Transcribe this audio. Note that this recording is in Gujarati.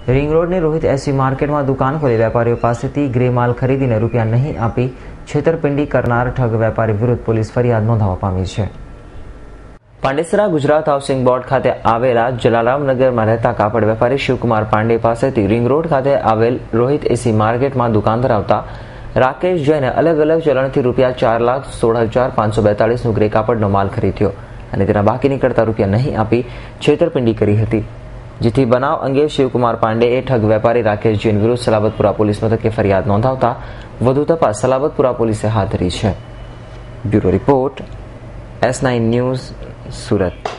रिंग रोडની રોહિત એસી માર્કેટમાં દુકાન ખોલી વેપારીઓ પાસેથી ગ્રે માલ ખરીદીને રૂપિયા નહીં આપી છેતરપિંડી કરનાર ઠગ વેપારી વિરુદ્ધ પોલીસ ફરિયાદ નોંધવા પામી છે। પાંડેસરા ગુજરાત હાઉસિંગ બોર્ડ ખાતે આવેલા જલારામનગરમાં રહેતા કાપડ વેપારી શિવકુમાર પાંડે પાસેથી રિંગ રોડ ખાતે આવેલ રોહિત એસી માર્કેટમાં દુકાન ધરાવતા રાકેશ જૈને અલગ અલગ ચલણથી રૂપિયા 4,16,542નું ગ્રે કાપડનો માલ ખરીદ્યો અને તેના બાકી નીકળતા રૂપિયા નહીં આપી છેતરપિંડી કરી હતી, જેથી બનાવ અંગે શિવકુમાર પાંડેએ ઠગ વેપારી રાકેશ જૈન વિરુદ્ધ સલાબતપુરા પોલીસ મથકે ફરિયાદ નોંધાવતા વધુ તપાસ સલાબતપુરા પોલીસે હાથ ધરી છે। Bureau report S9 news, Surat.